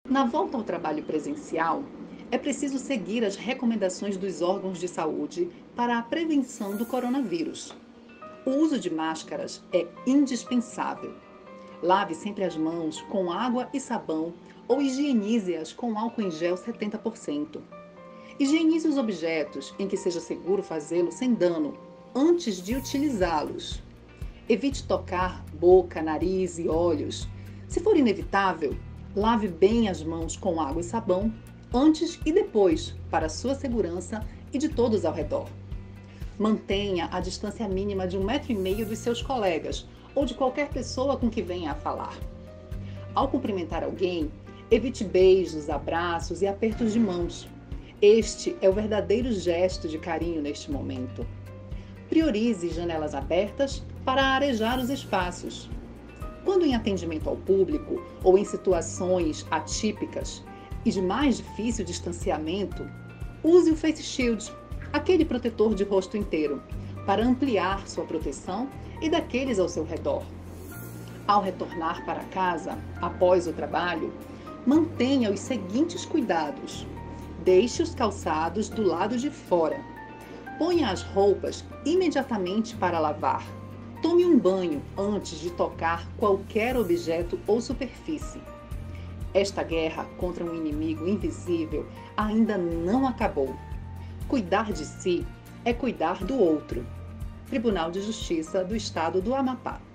Na volta ao trabalho presencial, é preciso seguir as recomendações dos órgãos de saúde para a prevenção do coronavírus. O uso de máscaras é indispensável. Lave sempre as mãos com água e sabão ou higienize-as com álcool em gel 70%. Higienize os objetos em que seja seguro fazê-lo sem dano antes de utilizá-los. Evite tocar boca, nariz e olhos. Se for inevitável, lave bem as mãos com água e sabão antes e depois, para sua segurança e de todos ao redor. Mantenha a distância mínima de 1,5 m dos seus colegas ou de qualquer pessoa com que venha a falar. Ao cumprimentar alguém, evite beijos, abraços e apertos de mãos. Este é o verdadeiro gesto de carinho neste momento. Priorize janelas abertas para arejar os espaços. Quando em atendimento ao público ou em situações atípicas e de mais difícil distanciamento, use o face shield, aquele protetor de rosto inteiro, para ampliar sua proteção e daqueles ao seu redor. Ao retornar para casa, após o trabalho, mantenha os seguintes cuidados. Deixe os calçados do lado de fora. Ponha as roupas imediatamente para lavar. Tome um banho antes de tocar qualquer objeto ou superfície. Esta guerra contra um inimigo invisível ainda não acabou. Cuidar de si é cuidar do outro. Tribunal de Justiça do Estado do Amapá.